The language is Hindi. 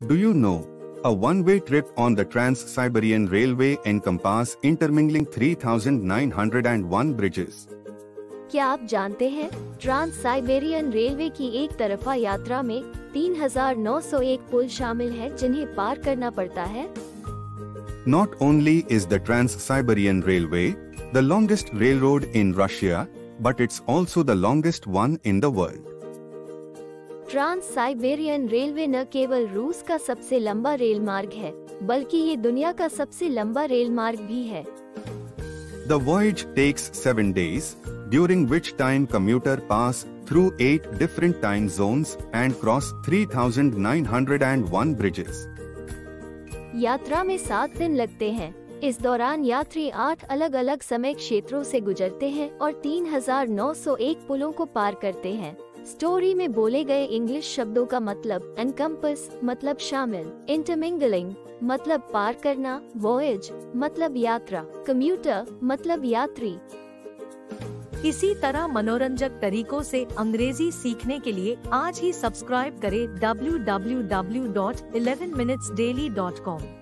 Do you know? A one-way trip on the Trans-Siberian Railway encompasses intermingling 3,901 bridges. क्या आप जानते हैं ट्रांस साइबेरियन रेलवे की एक तरफा यात्रा में 3,901 पुल शामिल हैं जिन्हें पार करना पड़ता है। Not only is the Trans-Siberian Railway the longest railroad in Russia, but it's also the longest one in the world. Trans Siberian railway न केवल रूस का सबसे लंबा रेल मार्ग है, बल्कि ये दुनिया का सबसे लंबा रेल मार्ग भी है। The voyage takes 7 days, during which time commuter pass through 8 different time zones and cross 3,901 bridges. यात्रा में 7 दिन लगते हैं। इस दौरान यात्री 8 अलग अलग समय क्षेत्रों से गुजरते हैं और 3,901 पुलों को पार करते हैं। स्टोरी में बोले गए इंग्लिश शब्दों का मतलब एनकम्पस मतलब शामिल, इंटरमिंगलिंग मतलब पार करना, वॉयज मतलब यात्रा, कम्यूटर मतलब यात्री। इसी तरह मनोरंजक तरीकों से अंग्रेजी सीखने के लिए आज ही सब्सक्राइब करें www.11minutesdaily.com।